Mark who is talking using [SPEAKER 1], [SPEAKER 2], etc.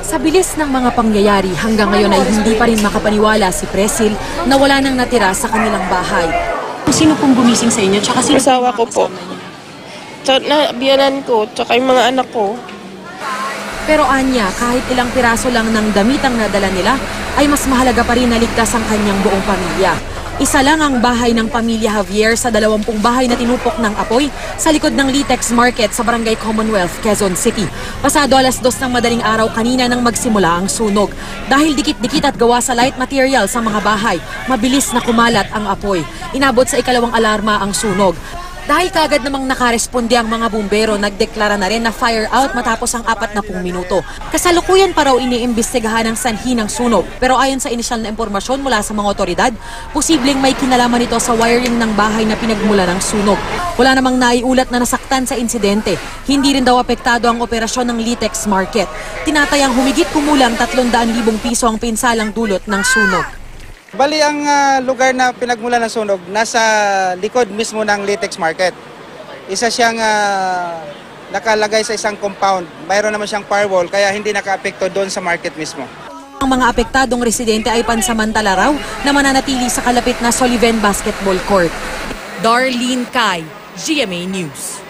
[SPEAKER 1] Sa bilis ng mga pangyayari, hanggang ngayon ay hindi pa rin makapaniwala si Presil na wala nang natira sa kanilang bahay.
[SPEAKER 2] Sino pong gumising sa inyo? Tsaka sino
[SPEAKER 3] asawa ko po. Biyanan ko, tsaka yung mga anak ko.
[SPEAKER 1] Pero anya, kahit ilang piraso lang ng damit ang nadala nila, ay mas mahalaga pa rin na ligtas ang kanyang buong pamilya. Isa lang ang bahay ng pamilya Javier sa 20 bahay na tinupok ng apoy sa likod ng Litex Market sa Barangay Commonwealth, Quezon City. Pasado 2:00 ng madaling araw kanina nang magsimula ang sunog. Dahil dikit-dikit at gawa sa light material sa mga bahay, mabilis na kumalat ang apoy. Inabot sa ikalawang alarma ang sunog. Dahil kagad namang nakaresponde ang mga bumbero, nagdeklara na rin na fire out matapos ang 40 minuto. Kasalukuyan pa raw iniimbestigahan ang sanhi ng sunog. Pero ayon sa inisyal na impormasyon mula sa mga otoridad, posibleng may kinalaman ito sa wiring ng bahay na pinagmula ng sunog. Wala namang naiulat na nasaktan sa insidente. Hindi rin daw apektado ang operasyon ng Litex Market. Tinatayang humigit kumulang 300,000 piso ang pinsalang dulot ng sunog.
[SPEAKER 4] Bali, ang lugar na pinagmula ng sunog, nasa likod mismo ng Litex Market. Isa siyang nakalagay sa isang compound. Mayroon naman siyang firewall, kaya hindi naka-apekto doon sa market mismo.
[SPEAKER 1] Ang mga apektadong residente ay pansamantala raw na mananatili sa kalapit na Soliven Basketball Court. Darlene Kai, GMA News.